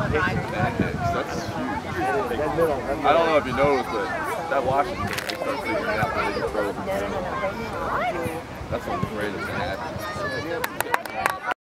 That's huge. I don't know if you noticed, but that Washington, they start figuring out how they can throw them. That's